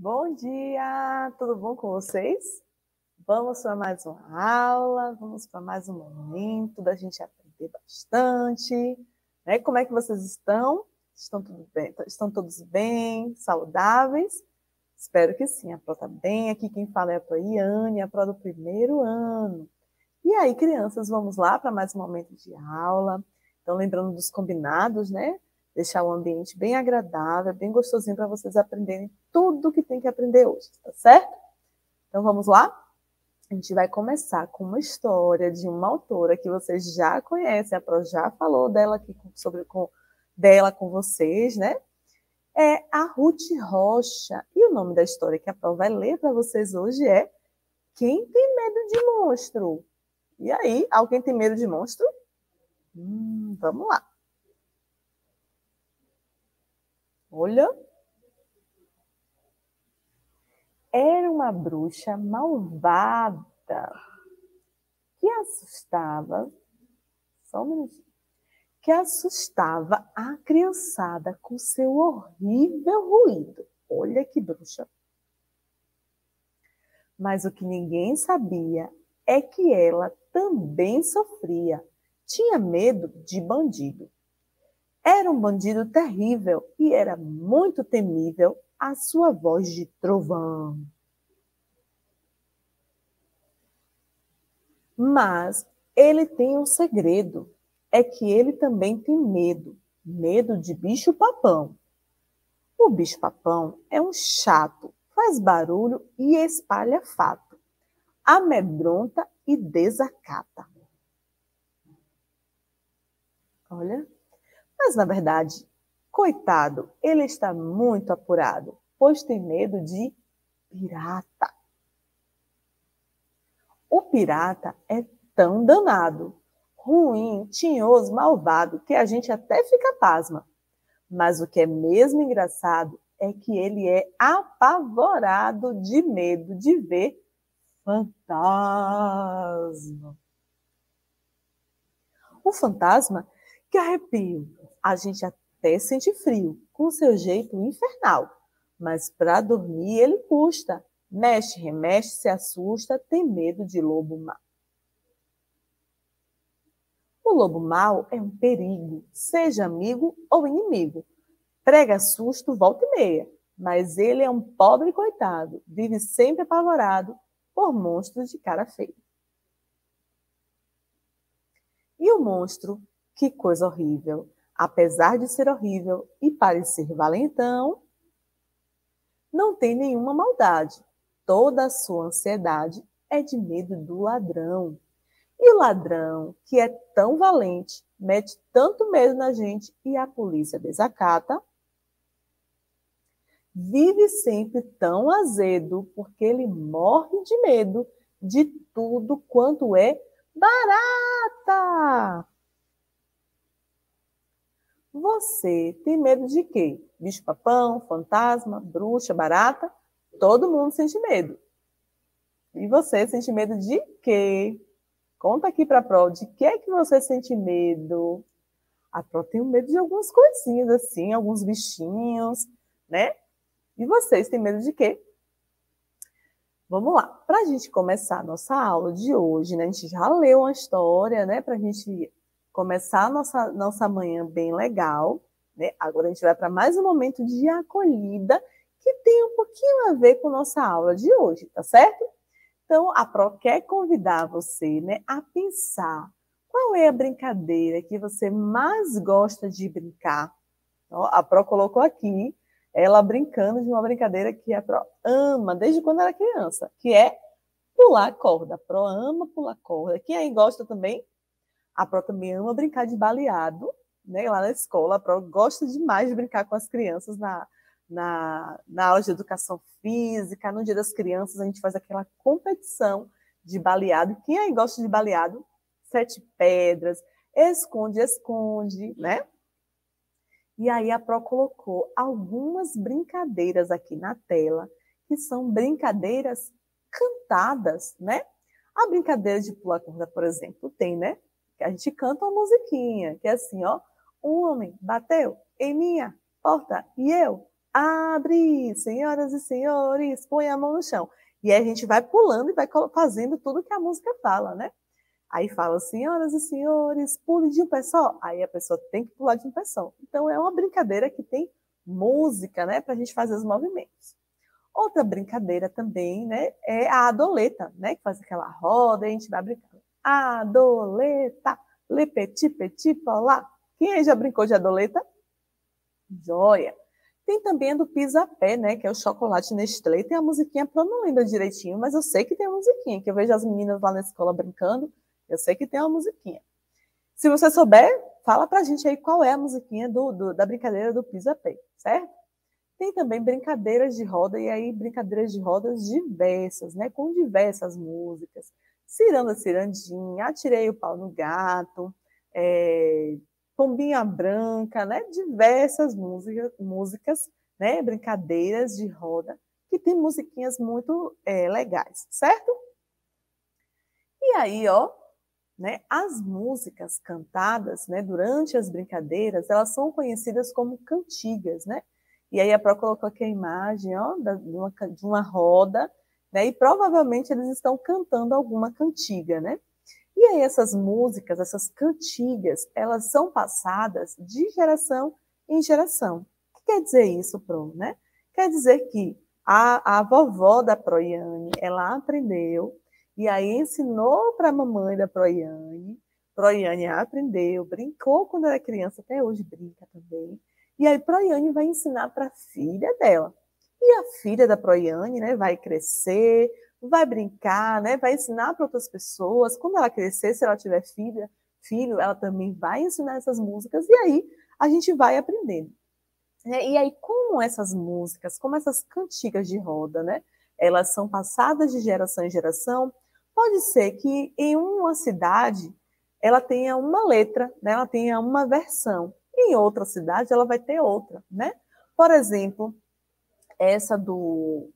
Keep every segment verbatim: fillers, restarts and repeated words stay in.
Bom dia, tudo bom com vocês? Vamos para mais uma aula, vamos para mais um momento da gente aprender bastante, né? Como é que vocês estão? Estão tudo bem? Estão todos bem, saudáveis? Espero que sim, a Pró está bem. Aqui quem fala é a Pró Iane, a Pró do primeiro ano. E aí, crianças, vamos lá para mais um momento de aula. Então, lembrando dos combinados, né? Deixar o ambiente bem agradável, bem gostosinho para vocês aprenderem tudo que tem que aprender hoje, tá certo? Então, vamos lá? A gente vai começar com uma história de uma autora que vocês já conhecem, a Pró já falou dela aqui sobre com, dela com vocês, né? É a Ruth Rocha. E o nome da história que a Pró vai ler para vocês hoje é Quem Tem Medo de Monstro? E aí, alguém tem medo de monstro? Hum, vamos lá. Olha. Era uma bruxa malvada que assustava, só um minutinho, que assustava a criançada com seu horrível ruído. Olha que bruxa. Mas o que ninguém sabia é que ela também sofria. Tinha medo de bandido. Era um bandido terrível e era muito temível a sua voz de trovão. Mas ele tem um segredo, é que ele também tem medo, medo de bicho-papão. O bicho-papão é um chato, faz barulho e espalha fato, amedronta e desacata. Olha, mas na verdade, coitado, ele está muito apurado, pois tem medo de pirata. O pirata é tão danado, ruim, tinhoso, malvado, que a gente até fica pasma. Mas o que é mesmo engraçado é que ele é apavorado de medo de ver fantasma. O fantasma, que arrepio, a gente até sente frio, com seu jeito infernal. Mas para dormir ele custa. Mexe, remexe, se assusta, tem medo de lobo mau. O lobo mau é um perigo, seja amigo ou inimigo. Prega susto volta e meia, mas ele é um pobre coitado, vive sempre apavorado por monstros de cara feia. E o monstro, que coisa horrível, apesar de ser horrível e parecer valentão, não tem nenhuma maldade. Toda a sua ansiedade é de medo do ladrão. E o ladrão, que é tão valente, mete tanto medo na gente e a polícia desacata, vive sempre tão azedo porque ele morre de medo de tudo quanto é barata. Você tem medo de quê? Bicho-papão, fantasma, bruxa, barata? Todo mundo sente medo. E você sente medo de quê? Conta aqui para a Pró, de que é que você sente medo? A Pró tem medo de algumas coisinhas assim, alguns bichinhos, né? E vocês têm medo de quê? Vamos lá. Para a gente começar a nossa aula de hoje, né? A gente já leu uma história, né? Para a gente começar a nossa, nossa manhã bem legal, né? Agora a gente vai para mais um momento de acolhida que tem um pouquinho a ver com a nossa aula de hoje, tá certo? Então, a Pró quer convidar você, né, a pensar qual é a brincadeira que você mais gosta de brincar. Ó, a Pró colocou aqui ela brincando de uma brincadeira que a Pró ama desde quando era criança, que é pular corda. A Pró ama pular corda. Quem aí gosta também? A Pró também ama brincar de baleado, né? Lá na escola, a Pró gosta demais de brincar com as crianças na, na, na aula de educação física. No Dia das Crianças, a gente faz aquela competição de baleado. Quem aí gosta de baleado? Sete pedras, esconde, esconde, né? E aí a Pró colocou algumas brincadeiras aqui na tela, que são brincadeiras cantadas, né? A brincadeira de pular corda, por exemplo, tem, né? Que a gente canta uma musiquinha, que é assim, ó. Um homem bateu em minha porta e eu Abre, senhoras e senhores, põe a mão no chão. E aí a gente vai pulando e vai fazendo tudo que a música fala, né? Aí fala, senhoras e senhores, pule de um pé só. Aí a pessoa tem que pular de um pé só. Então é uma brincadeira que tem música, né? Para a gente fazer os movimentos. Outra brincadeira também, né? É a adoleta, né? Que faz aquela roda e a gente vai brincando. Adoleta, le petit petit polá. Quem aí já brincou de adoleta? Joia! Tem também a do pisa-pé, né? Que é o chocolate Nestlé. Tem a musiquinha, eu não lembro direitinho, mas eu sei que tem a musiquinha, que eu vejo as meninas lá na escola brincando. Eu sei que tem uma musiquinha. Se você souber, fala pra gente aí qual é a musiquinha do, do, da brincadeira do pisa-pé, certo? Tem também brincadeiras de roda, e aí brincadeiras de rodas diversas, né? Com diversas músicas. Ciranda, cirandinha, atirei o pau no gato, é, pombinha branca, né? Diversas música, músicas, né? Brincadeiras de roda, que tem musiquinhas muito é, legais, certo? E aí, ó, né? As músicas cantadas, né? Durante as brincadeiras, elas são conhecidas como cantigas, né? E aí a Pro colocou aqui a imagem, ó, de uma, de uma roda, né? E provavelmente eles estão cantando alguma cantiga, né? E aí essas músicas, essas cantigas, elas são passadas de geração em geração. O que quer dizer isso, Pro, né? Quer dizer que a, a vovó da Proiane, ela aprendeu e aí ensinou para a mamãe da Proiane. Proiane aprendeu, brincou quando era criança, até hoje brinca também. E aí Proiane vai ensinar para a filha dela. E a filha da Proiane, né, vai crescer, vai brincar, né, vai ensinar para outras pessoas. Quando ela crescer, se ela tiver filha, filho, ela também vai ensinar essas músicas. E aí a gente vai aprendendo. E aí, como essas músicas, como essas cantigas de roda, né, elas são passadas de geração em geração, pode ser que em uma cidade ela tenha uma letra, né, ela tenha uma versão. Em outra cidade, ela vai ter outra, né? Por exemplo, essa do,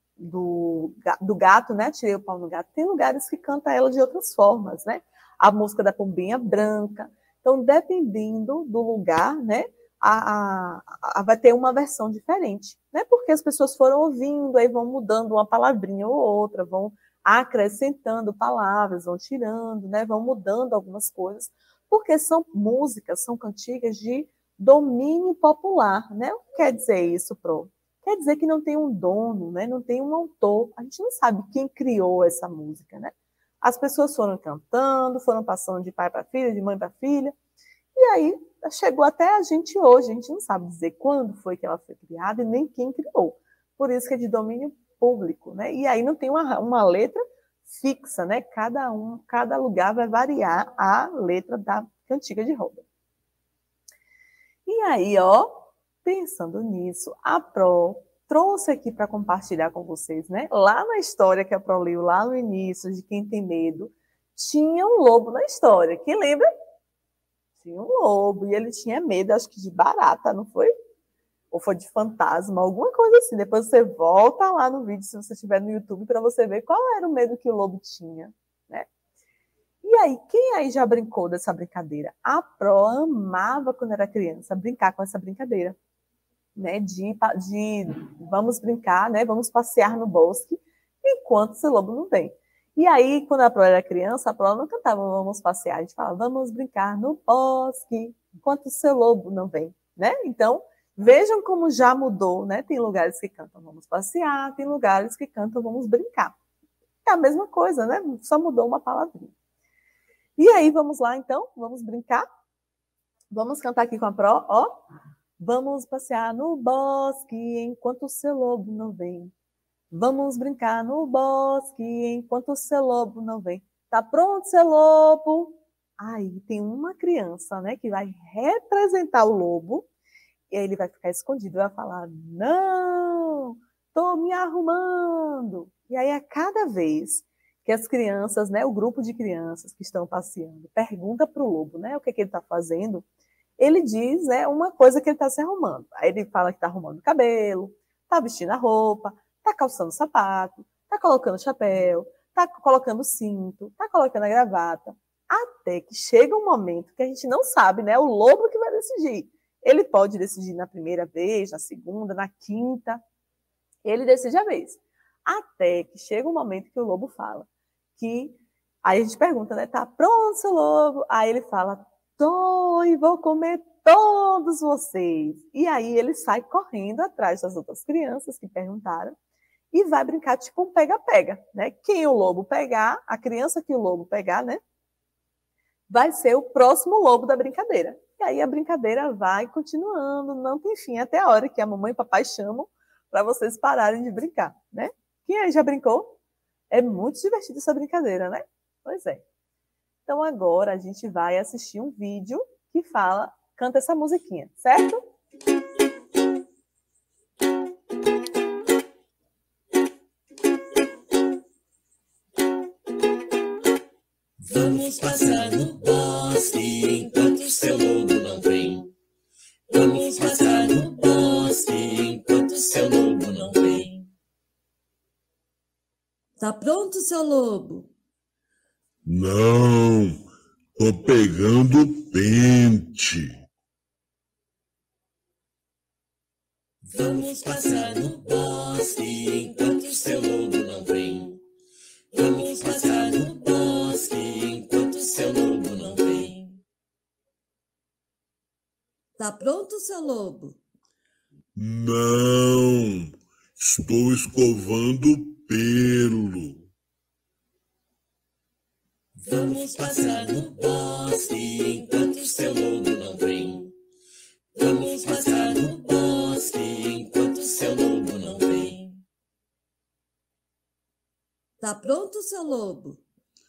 do, do gato, né? Tirei o pau no gato. Tem lugares que canta ela de outras formas, né? A música da pombinha branca. Então, dependendo do lugar, né? A, a, a, vai ter uma versão diferente, né? Porque as pessoas foram ouvindo, aí vão mudando uma palavrinha ou outra, vão acrescentando palavras, vão tirando, né? Vão mudando algumas coisas, porque são músicas, são cantigas de domínio popular, né? O que quer dizer isso, Pro? Quer dizer que não tem um dono, né? Não tem um autor. A gente não sabe quem criou essa música, né? As pessoas foram cantando, foram passando de pai para filha, de mãe para filha, e aí chegou até a gente hoje. A gente não sabe dizer quando foi que ela foi criada e nem quem criou. Por isso que é de domínio público, né? E aí não tem uma, uma letra fixa, né? Cada um, cada lugar vai variar a letra da cantiga de roda. E aí, ó, pensando nisso, a Pro trouxe aqui para compartilhar com vocês, né? Lá na história que a Pro leu lá no início, de Quem Tem Medo, tinha um lobo na história. Quem lembra? Tinha um lobo e ele tinha medo, acho que de barata, não foi? Ou foi de fantasma, alguma coisa assim. Depois você volta lá no vídeo, se você estiver no YouTube, para você ver qual era o medo que o lobo tinha, né? E aí, quem aí já brincou dessa brincadeira? A Pro amava, quando era criança, brincar com essa brincadeira, né? De, de vamos brincar, né? Vamos passear no bosque, enquanto esse lobo não vem. E aí, quando a Pro era criança, a Pro não cantava vamos passear, a gente falava vamos brincar no bosque, enquanto o seu lobo não vem, né? Então, vejam como já mudou, né? Tem lugares que cantam vamos passear, tem lugares que cantam vamos brincar. É a mesma coisa, né? Só mudou uma palavrinha. E aí, vamos lá, então? Vamos brincar? Vamos cantar aqui com a Pro, ó. Vamos passear no bosque enquanto o seu lobo não vem. Vamos brincar no bosque enquanto o seu lobo não vem. Tá pronto, seu lobo? Aí tem uma criança, né, que vai representar o lobo, e aí ele vai ficar escondido e vai falar, não, tô me arrumando. E aí a cada vez que as crianças, né, o grupo de crianças que estão passeando, pergunta para o lobo, né, o que, é que ele está fazendo, ele diz, né, uma coisa que ele está se arrumando. Aí ele fala que está arrumando o cabelo, está vestindo a roupa, está calçando o sapato, está colocando chapéu, está colocando cinto, está colocando a gravata, até que chega um momento que a gente não sabe, né, o lobo que vai decidir. Ele pode decidir na primeira vez, na segunda, na quinta. Ele decide a vez. Até que chega um momento que o lobo fala. Que, aí a gente pergunta, né? Tá pronto, seu lobo? Aí ele fala, tô e vou comer todos vocês. E aí ele sai correndo atrás das outras crianças que perguntaram e vai brincar tipo um pega-pega, né? Quem o lobo pegar, a criança que o lobo pegar, né? Vai ser o próximo lobo da brincadeira. E aí a brincadeira vai continuando, não tem fim, até a hora que a mamãe e o papai chamam para vocês pararem de brincar, né? Quem aí já brincou? É muito divertido essa brincadeira, né? Pois é. Então agora a gente vai assistir um vídeo que fala, canta essa musiquinha, certo? Vamos passar no bosque enquanto o seu lobo não vem. Vamos passar no bosque enquanto o seu lobo não vem. Tá pronto, seu lobo? Não, tô pegando pente. Vamos passar no bosque enquanto o seu lobo não vem. Vamos passar no bosque enquanto o seu lobo não vem. Tá pronto, seu lobo? Não, estou escovando pelo. Vamos passar no bosque enquanto o seu lobo não vem. Vamos passar no bosque enquanto o seu lobo não vem. Tá pronto, seu lobo?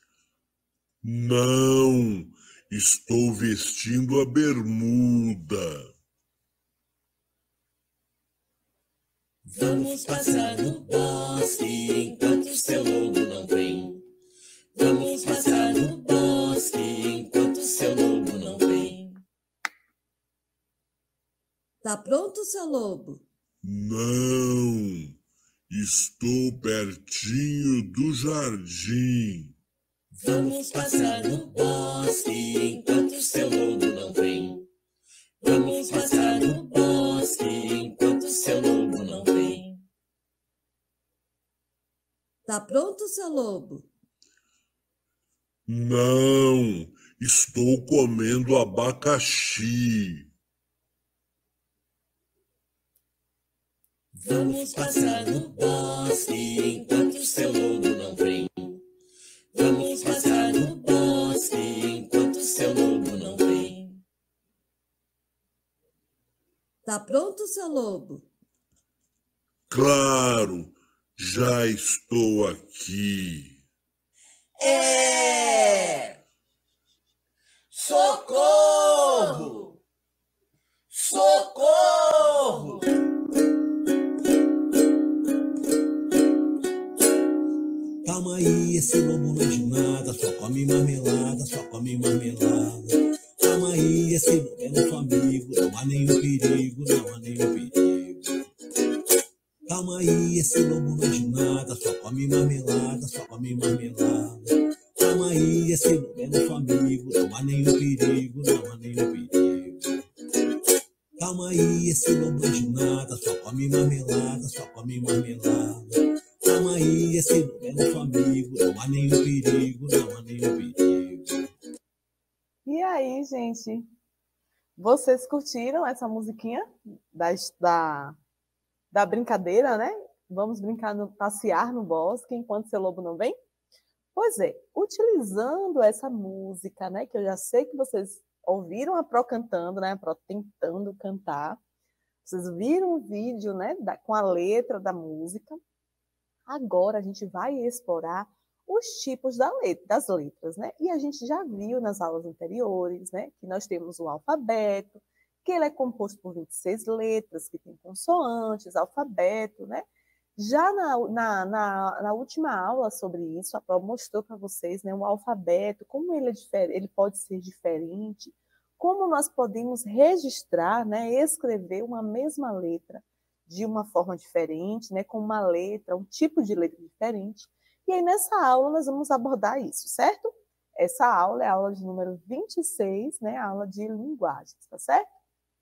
Não, estou vestindo a bermuda. Vamos passar no bosque enquanto o seu lobo não vem. Vamos passar no bosque enquanto o seu lobo não vem. Tá pronto, seu lobo? Não, estou pertinho do jardim. Vamos passar no bosque enquanto o seu lobo não vem. Vamos passar no bosque enquanto o seu lobo não vem. Tá pronto, seu lobo? Não, estou comendo abacaxi. Vamos passar no bosque enquanto o seu lobo não vem. Vamos passar no bosque enquanto o seu lobo não vem. Tá pronto, seu lobo? Claro, já estou aqui. É! Socorro! Socorro! Calma aí, esse lobo não é de nada, só come marmelada, só come marmelada. Calma aí, esse lobo é nosso amigo, não há nenhum perigo, não há nenhum perigo. Calma aí, esse lobo não é de nada, só come marmelada, só come marmelada. Calma aí, esse lobo é nosso amigo, não há nenhum perigo, não há nenhum perigo. Calma aí, esse lobo não é de nada, só come marmelada, só come marmelada. Calma aí, esse lobo é nosso amigo, não há nenhum perigo, não há nenhum perigo. E aí, gente? Vocês curtiram essa musiquinha da, da, da brincadeira, né? Vamos brincar, no, passear no bosque enquanto seu lobo não vem? Pois é, utilizando essa música, né? Que eu já sei que vocês ouviram a Pro cantando, né? A Pro tentando cantar. Vocês viram o vídeo, né? Da, com a letra da música. Agora a gente vai explorar os tipos da letra, das letras, né? E a gente já viu nas aulas anteriores, né? Que nós temos o alfabeto, que ele é composto por vinte e seis letras, que tem consoantes, alfabeto, né? Já na, na, na, na última aula sobre isso, a prova mostrou para vocês, né, o alfabeto, como ele, é difer- ele pode ser diferente, como nós podemos registrar, né, escrever uma mesma letra de uma forma diferente, né, com uma letra, um tipo de letra diferente. E aí, nessa aula, nós vamos abordar isso, certo? Essa aula é a aula de número vinte e seis, né, a aula de linguagens, tá certo?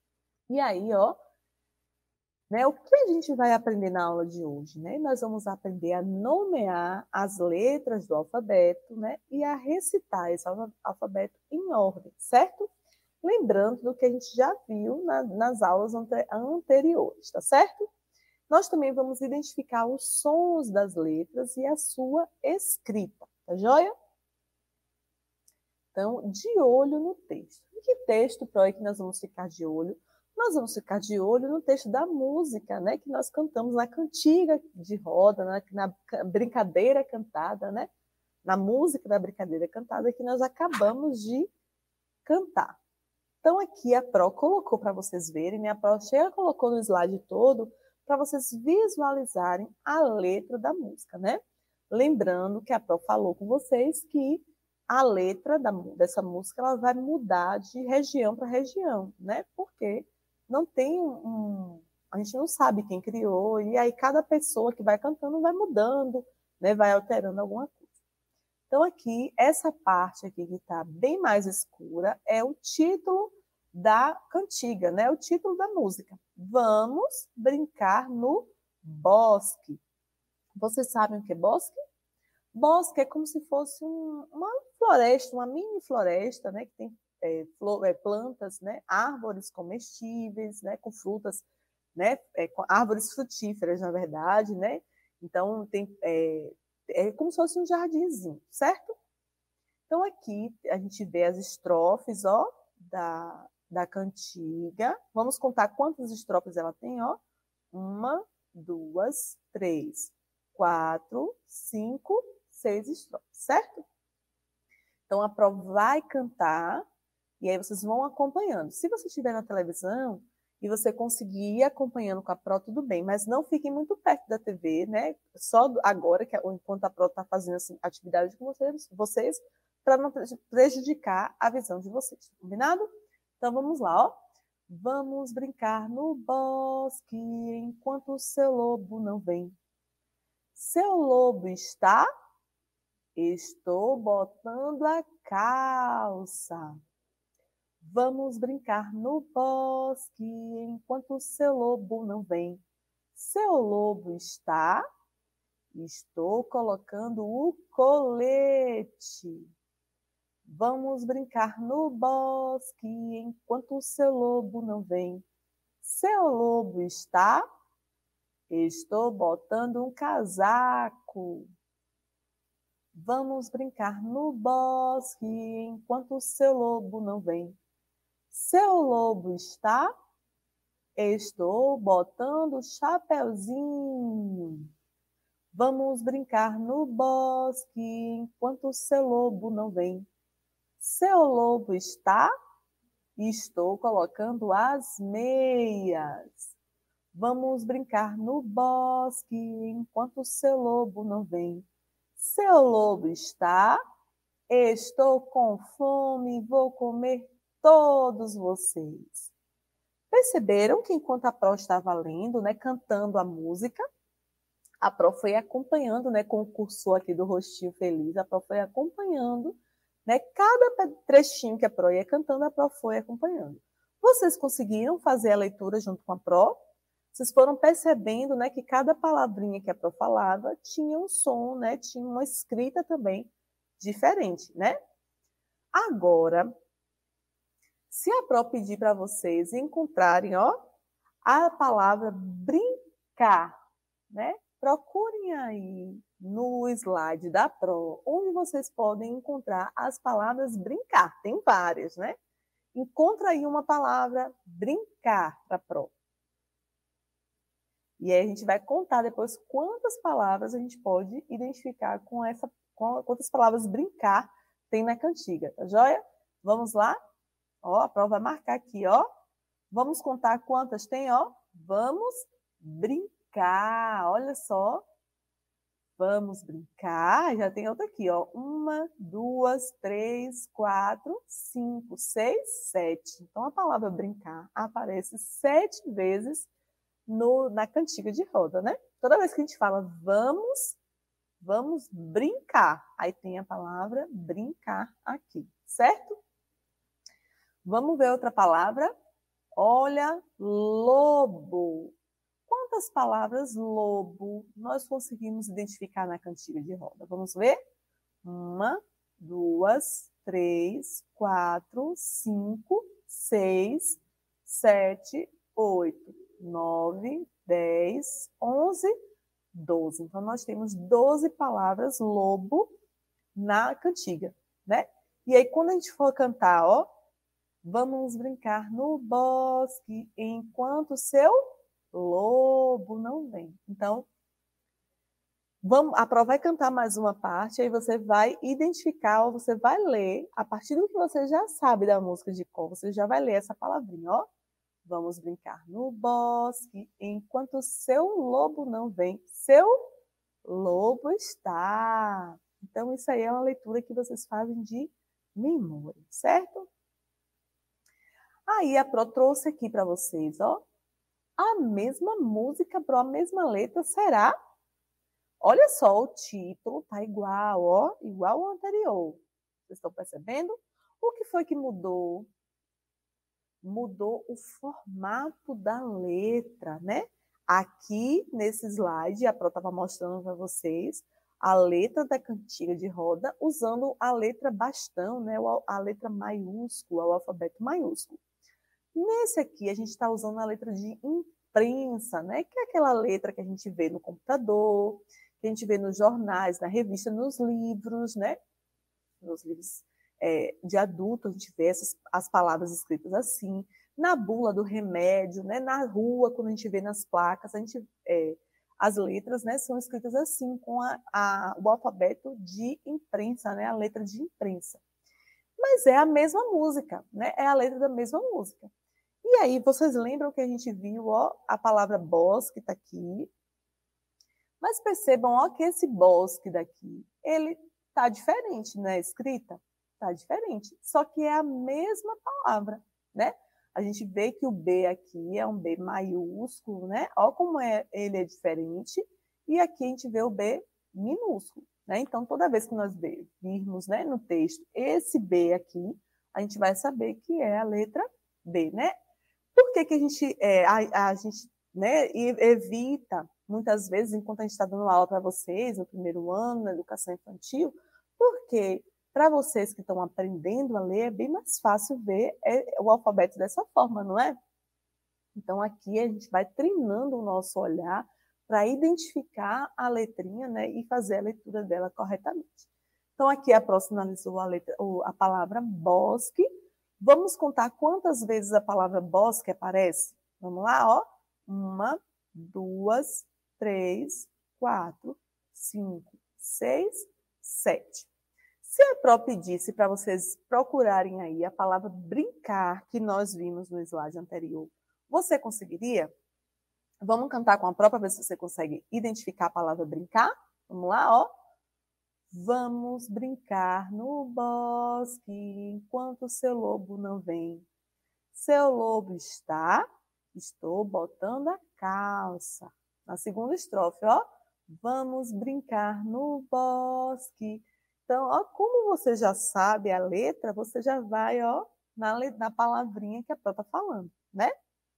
E aí, ó, né, o que a gente vai aprender na aula de hoje? Né? Nós vamos aprender a nomear as letras do alfabeto, né, e a recitar esse alfabeto em ordem, certo? Lembrando do que a gente já viu na, nas aulas anteriores, tá certo? Nós também vamos identificar os sons das letras e a sua escrita, tá joia? Então, de olho no texto. E que texto, Pro, é que nós vamos ficar de olho? Nós vamos ficar de olho no texto da música, né, que nós cantamos na cantiga de roda, na, na brincadeira cantada, né, na música da brincadeira cantada que nós acabamos de cantar. Então, aqui a Pro colocou para vocês verem, né, a Pro chega colocou no slide todo para vocês visualizarem a letra da música, né? Lembrando que a Pro falou com vocês que a letra da, dessa música ela vai mudar de região para região, né? Porque não tem um, um... A gente não sabe quem criou, e aí cada pessoa que vai cantando vai mudando, né? Vai alterando alguma coisa. Então, aqui, essa parte aqui que está bem mais escura é o título da cantiga, né? O título da música. Vamos brincar no bosque. Vocês sabem o que é bosque? Bosque é como se fosse um, uma floresta, uma mini floresta, né? Que tem é, flor, é, plantas, né? Árvores comestíveis, né? Com frutas, né? É, com árvores frutíferas, na verdade, né? Então, tem, é, é como se fosse um jardinzinho, certo? Então, aqui a gente vê as estrofes, ó, da, da cantiga. Vamos contar quantas estrofes ela tem, ó. Uma, duas, três, quatro, cinco, seis estrofes, certo? Então, a Pro vai cantar e aí vocês vão acompanhando. Se você estiver na televisão e você conseguir ir acompanhando com a Pro, tudo bem, mas não fiquem muito perto da T V, né? Só agora, que enquanto a Pro está fazendo essa atividade com vocês, vocês para não prejudicar a visão de vocês, combinado? Então, vamos lá, ó. Vamos brincar no bosque enquanto o seu lobo não vem. Seu lobo está? Estou botando a calça. Vamos brincar no bosque enquanto o seu lobo não vem. Seu lobo está? Estou colocando o colete. Vamos brincar no bosque enquanto o seu lobo não vem. Seu lobo está? Estou botando um casaco. Vamos brincar no bosque enquanto o seu lobo não vem. Seu lobo está? Estou botando o chapeuzinho. Vamos brincar no bosque enquanto o seu lobo não vem. Seu lobo está? Estou colocando as meias. Vamos brincar no bosque enquanto o seu lobo não vem. Seu lobo está? Estou com fome e vou comer todos vocês. Perceberam que enquanto a Pro estava lendo, né, cantando a música, a Pro foi acompanhando, né, com o cursor aqui do rostinho feliz, a Pro foi acompanhando, né, cada trechinho que a Pro ia cantando, a Pro foi acompanhando. Vocês conseguiram fazer a leitura junto com a Pro? Vocês foram percebendo, né, que cada palavrinha que a Pro falava tinha um som, né, tinha uma escrita também diferente, né? Agora, se a Pro pedir para vocês encontrarem, ó, a palavra brincar, né? Procurem aí no slide da Pro, onde vocês podem encontrar as palavras brincar. Tem várias, né? Encontra aí uma palavra brincar para a Pro. E aí a gente vai contar depois quantas palavras a gente pode identificar com essa, com, quantas palavras brincar tem na cantiga, tá joia? Vamos lá? Ó, a Pro vai marcar aqui, ó. Vamos contar quantas tem, ó. Vamos brincar, olha só. Vamos brincar, já tem outra aqui, ó. Uma, duas, três, quatro, cinco, seis, sete. Então, a palavra brincar aparece sete vezes no, na cantiga de roda, né? Toda vez que a gente fala vamos, vamos brincar, aí tem a palavra brincar aqui, certo? Vamos ver outra palavra. Olha, lobo. Quantas palavras lobo nós conseguimos identificar na cantiga de roda? Vamos ver? Uma, duas, três, quatro, cinco, seis, sete, oito, nove, dez, onze, doze. Então, nós temos doze palavras lobo na cantiga, né? E aí, quando a gente for cantar, ó, vamos brincar no bosque enquanto seu lobo não vem. Então, vamos, a Pro vai cantar mais uma parte, aí você vai identificar, ou você vai ler, a partir do que você já sabe da música de cor, você já vai ler essa palavrinha, ó. Vamos brincar no bosque enquanto seu lobo não vem. Seu lobo está. Então, isso aí é uma leitura que vocês fazem de memória, certo? Aí a Pro trouxe aqui para vocês, ó, a mesma música, Pro, a mesma letra, será? Olha só, o título tá igual, ó, igual ao anterior. Vocês estão percebendo? O que foi que mudou? Mudou o formato da letra, né? Aqui, nesse slide, a Pro estava mostrando para vocês a letra da cantiga de roda usando a letra bastão, né? A letra maiúscula, o alfabeto maiúsculo. Nesse aqui, a gente está usando a letra de imprensa, né? Que é aquela letra que a gente vê no computador, que a gente vê nos jornais, na revista, nos livros, né? Nos livros é, de adulto, a gente vê essas, as palavras escritas assim. Na bula do remédio, né? Na rua, quando a gente vê nas placas, a gente, é, as letras, né, são escritas assim, com a, a, o alfabeto de imprensa, né? A letra de imprensa. Mas é a mesma música, né? É a letra da mesma música. E aí, vocês lembram que a gente viu, ó, a palavra bosque está aqui. Mas percebam, ó, que esse bosque daqui, ele tá diferente na escrita. Tá diferente. Só que é a mesma palavra, né? A gente vê que o B aqui é um B maiúsculo, né? Ó como é, ele é diferente. E aqui a gente vê o B minúsculo, né? Então, toda vez que nós virmos, né, no texto esse B aqui, a gente vai saber que é a letra B, né? Por que que a gente, é, a, a gente né, evita, muitas vezes, enquanto a gente está dando aula para vocês, no primeiro ano, na educação infantil, porque para vocês que estão aprendendo a ler, é bem mais fácil ver o alfabeto dessa forma, não é? Então, aqui a gente vai treinando o nosso olhar para identificar a letrinha, né, e fazer a leitura dela corretamente. Então, aqui a próxima analisou a, letra, a palavra bosque. Vamos contar quantas vezes a palavra bosque aparece? Vamos lá, ó. Uma, duas, três, quatro, cinco, seis, sete. Se a Pro pedisse para vocês procurarem aí a palavra brincar, que nós vimos no slide anterior, você conseguiria? Vamos cantar com a Pro para ver se você consegue identificar a palavra brincar? Vamos lá, ó. Vamos brincar no bosque enquanto seu lobo não vem. Seu lobo está, estou botando a calça. Na segunda estrofe, ó. Vamos brincar no bosque. Então, ó, como você já sabe a letra, você já vai, ó, na, na palavrinha que a Pro está falando, né?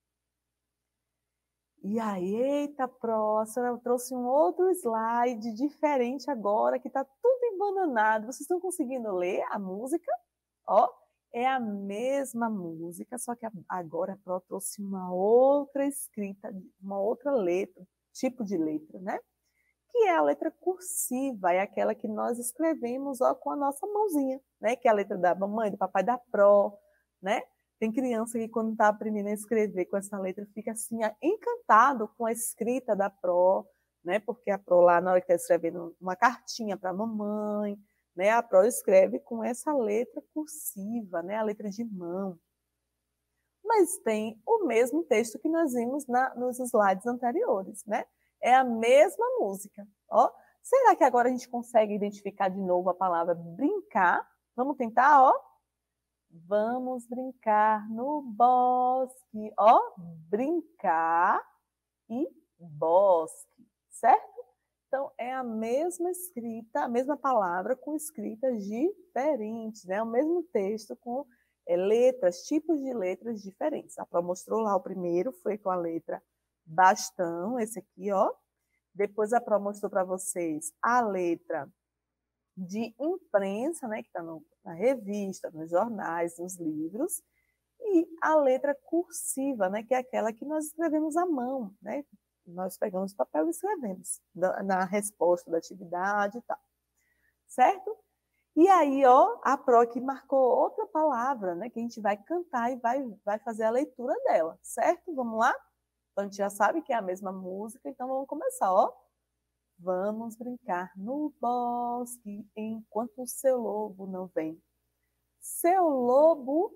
E aí, eita, próxima, eu trouxe um outro slide diferente agora, que está tudo embananado. Vocês estão conseguindo ler a música? Ó, é a mesma música, só que agora a Pro trouxe uma outra escrita, uma outra letra, tipo de letra, né? Que é a letra cursiva, é aquela que nós escrevemos, ó, com a nossa mãozinha, né? Que é a letra da mamãe, do papai, da Pro, né? Tem criança que, quando está aprendendo a escrever com essa letra, fica assim, encantado com a escrita da Pro, né? Porque a Pro, lá na hora que está escrevendo uma cartinha para a mamãe, né? A Pro escreve com essa letra cursiva, né? A letra de mão. Mas tem o mesmo texto que nós vimos na, nos slides anteriores, né? É a mesma música, ó. Será que agora a gente consegue identificar de novo a palavra brincar? Vamos tentar, ó. Vamos brincar no bosque, ó, brincar e bosque, certo? Então, é a mesma escrita, a mesma palavra com escritas diferentes, né? O mesmo texto com é, letras, tipos de letras diferentes. A Pro mostrou lá o primeiro, foi com a letra bastão, esse aqui, ó. Depois a Pro mostrou para vocês a letra de imprensa, né, que está na revista, nos jornais, nos livros, e a letra cursiva, né, que é aquela que nós escrevemos à mão, né? Nós pegamos o papel e escrevemos na resposta da atividade e tal, certo? E aí, ó, a Pro aqui marcou outra palavra, né, que a gente vai cantar e vai, vai fazer a leitura dela, certo? Vamos lá? Então, a gente já sabe que é a mesma música, então vamos começar, ó. Vamos brincar no bosque enquanto o seu lobo não vem. Seu lobo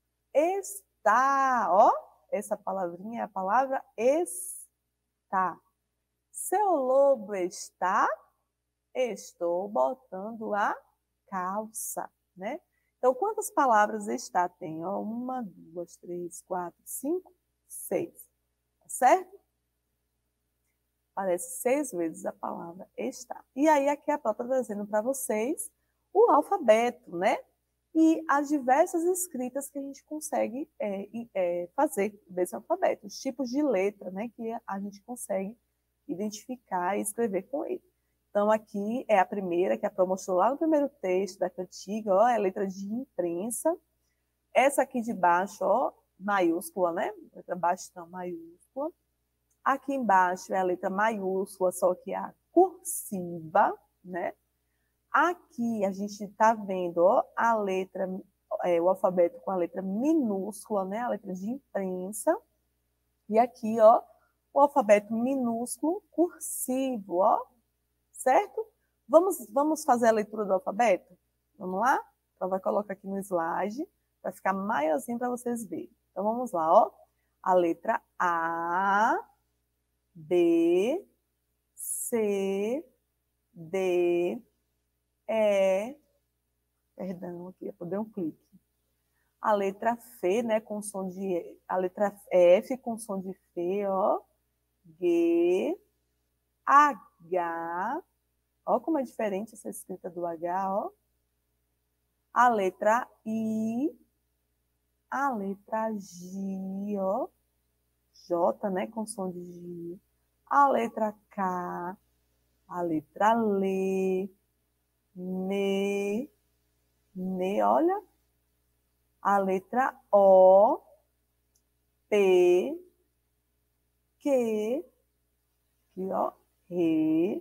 está, ó, essa palavrinha é a palavra está. Seu lobo está, estou botando a calça, né? Então, quantas palavras está tem? Ó, uma, duas, três, quatro, cinco, seis. Tá certo? Aparece seis vezes a palavra está. E aí, aqui a Pro está trazendo para vocês o alfabeto, né? E as diversas escritas que a gente consegue é, é, fazer desse alfabeto, os tipos de letra, né, que a gente consegue identificar e escrever com ele. Então, aqui é a primeira, que a Pro mostrou lá no primeiro texto da cantiga, ó, é a letra de imprensa. Essa aqui de baixo, ó, maiúscula, né? Letra bastão maiúscula. Aqui embaixo é a letra maiúscula, só que a cursiva, né? Aqui a gente está vendo, ó, a letra, é, o alfabeto com a letra minúscula, né? A letra de imprensa. E aqui, ó, o alfabeto minúsculo cursivo, ó. Certo? Vamos, vamos fazer a leitura do alfabeto? Vamos lá? Então, vai colocar aqui no slide, vai ficar maiorzinho para vocês verem. Então, vamos lá, ó. A letra A, B, C, D, E, perdão, aqui, eu dei um clique. A letra F, né, com som de, a letra F com som de F, ó. G, H, ó como é diferente essa escrita do H, ó. A letra I, a letra G, ó. J, né, com som de G. A letra K, a letra L, N, N, olha. A letra O, P, Q, aqui, ó, R,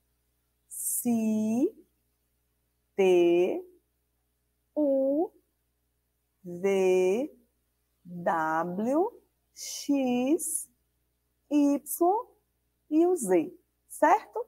Si, T, U, V, W, X, Y e o Z, certo?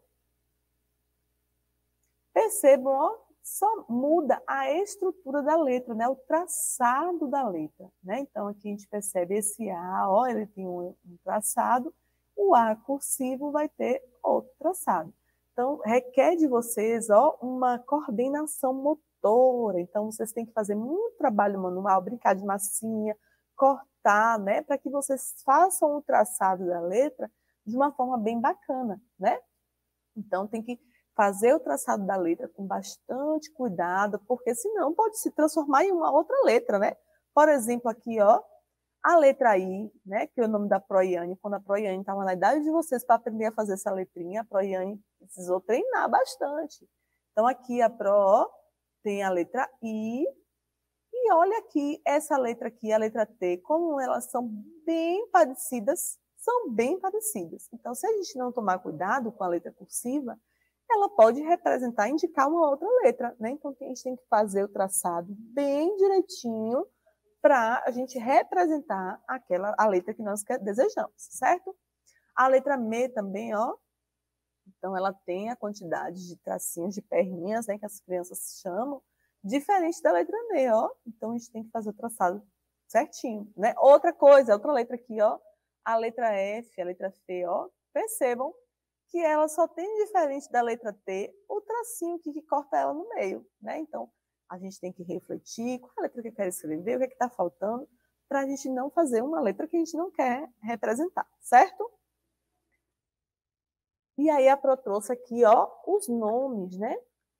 Percebam, ó, só muda a estrutura da letra, né? O traçado da letra, né? Então, aqui a gente percebe esse A, ó, ele tem um, um traçado, o A cursivo vai ter outro traçado. Então, requer de vocês, ó, uma coordenação motora. Então, vocês têm que fazer muito trabalho manual, brincar de massinha, cortar, né? Para que vocês façam o traçado da letra de uma forma bem bacana, né? Então, tem que fazer o traçado da letra com bastante cuidado, porque senão pode se transformar em uma outra letra, né? Por exemplo, aqui, ó, a letra I, né, que é o nome da Proiane, quando a Proiane estava na idade de vocês para aprender a fazer essa letrinha, a Proiane precisou treinar bastante. Então, aqui a Pro, ó, tem a letra I, e olha aqui, essa letra aqui, a letra T, como elas são bem parecidas, são bem parecidas. Então, se a gente não tomar cuidado com a letra cursiva, ela pode representar, indicar uma outra letra, né? Então, a gente tem que fazer o traçado bem direitinho para a gente representar aquela, a letra que nós desejamos, certo? A letra M também, ó. Então, ela tem a quantidade de tracinhos, de perninhas, né, que as crianças chamam, diferente da letra M, ó. Então, a gente tem que fazer o traçado certinho, né? Outra coisa, outra letra aqui, ó. A letra F, a letra F, ó. Percebam que ela só tem diferente da letra T o tracinho que, que corta ela no meio, né? Então, a gente tem que refletir qual a letra que eu quero escrever, o que é que está faltando, para a gente não fazer uma letra que a gente não quer representar, certo? E aí a Pro trouxe aqui, ó, os nomes, né?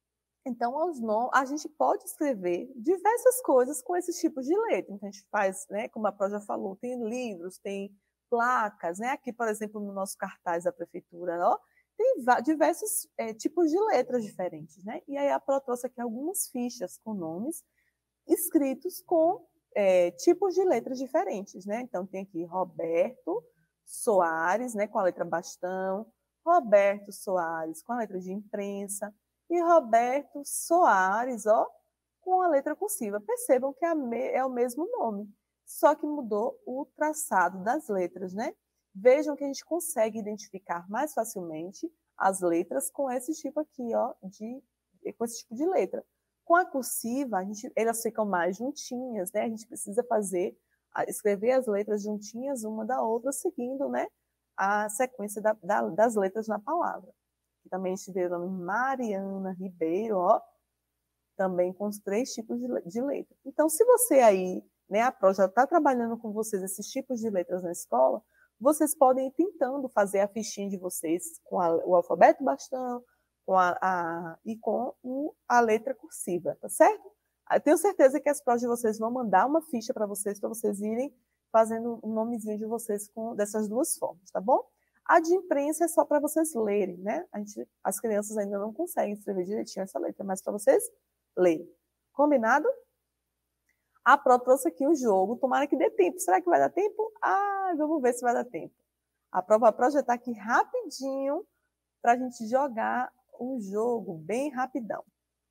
Então, aos nom- a gente pode escrever diversas coisas com esses tipos de letra. Então, a gente faz, né, como a Pró já falou, tem livros, tem placas, né? Aqui, por exemplo, no nosso cartaz da prefeitura, ó, tem va- diversos é, tipos de letras diferentes, né? E aí a Pró trouxe aqui algumas fichas com nomes escritos com é, tipos de letras diferentes, né? Então, tem aqui Roberto Soares, né, com a letra bastão, Roberto Soares com a letra de imprensa, e Roberto Soares, ó, com a letra cursiva. Percebam que é, me- é o mesmo nome, só que mudou o traçado das letras, né? Vejam que a gente consegue identificar mais facilmente as letras com esse tipo aqui, ó, de, com esse tipo de letra. Com a cursiva, a gente, elas ficam mais juntinhas, né? A gente precisa fazer, escrever as letras juntinhas uma da outra, seguindo, né, a sequência da, da, das letras na palavra. Também a gente vê o nome Mariana Ribeiro, ó, também com os três tipos de, de letra. Então, se você aí, né, a Pró já está trabalhando com vocês esses tipos de letras na escola, vocês podem ir tentando fazer a fichinha de vocês com a, o alfabeto bastão com a, a, e com o, a letra cursiva, tá certo? Eu tenho certeza que as Prós de vocês vão mandar uma ficha para vocês, para vocês irem fazendo o um nomezinho de vocês com dessas duas formas, tá bom? A de imprensa é só para vocês lerem, né? A gente, as crianças ainda não conseguem escrever direitinho essa letra, mas para vocês lerem. Combinado? A Pró trouxe aqui o jogo, tomara que dê tempo. Será que vai dar tempo? Ah, vamos ver se vai dar tempo. A Pró vai projetar aqui rapidinho para a gente jogar um jogo bem rapidão.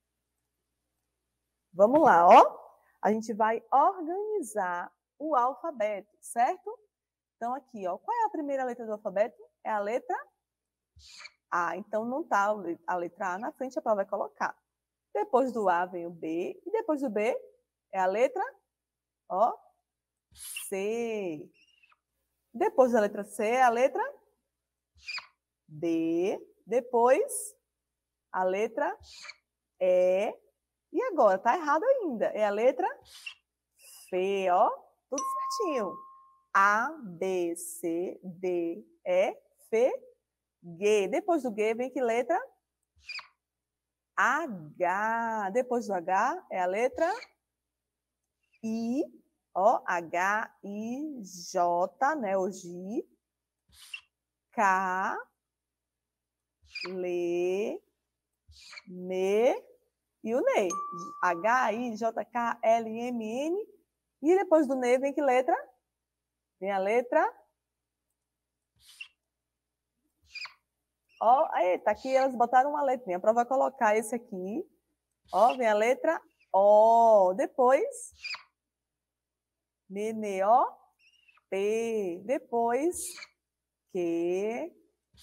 Vamos lá, ó. A gente vai organizar o alfabeto, certo? Então, aqui, ó, qual é a primeira letra do alfabeto? É a letra A. Então, não está a letra A na frente, a Pró vai colocar. Depois do A vem o B, e depois do B é a letra, ó, C. Depois da letra C é a letra D. Depois, a letra E. E agora, tá errado ainda. É a letra F, ó, tudo certinho. A, B, C, D, E, F, G. Depois do G vem que letra? H. Depois do H é a letra I, ó, H, I, J, né, o J. K, L, M e o N. H, I, J, K, L, M, N. E depois do N vem que letra? Vem a letra... Ó, eita, aqui elas botaram uma letrinha. A Pró vai colocar esse aqui. Ó, vem a letra O. Depois, N, O, P. Depois, Q,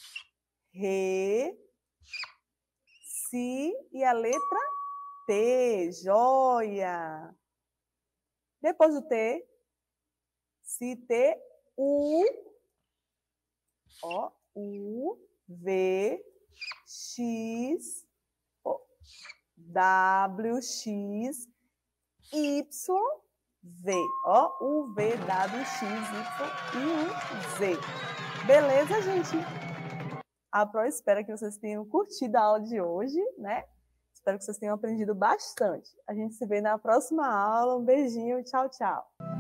R, Si e a letra T. Joia! Depois do T, Si, T, U. Ó, U. V, X, W, X, Y, V. Ó, U, V, W, X, Y e U, Z. Beleza, gente? A Pró espera que vocês tenham curtido a aula de hoje, né? Espero que vocês tenham aprendido bastante. A gente se vê na próxima aula. Um beijinho, tchau, tchau.